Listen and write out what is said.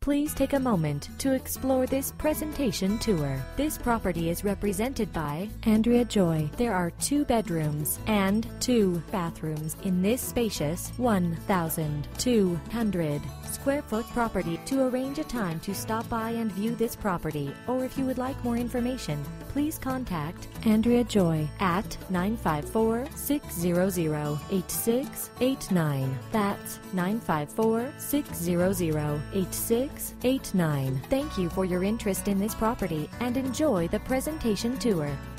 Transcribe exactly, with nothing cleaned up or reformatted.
Please take a moment to explore this presentation tour. This property is represented by Andrea Joy. There are two bedrooms and two bathrooms in this spacious one thousand two hundred square foot property. To arrange a time to stop by and view this property, or if you would like more information, please contact Andrea Joy at nine five four, six zero zero, eight six eight nine. That's nine five four, six zero zero, eight six eight nine. Thank you for your interest in this property and enjoy the presentation tour.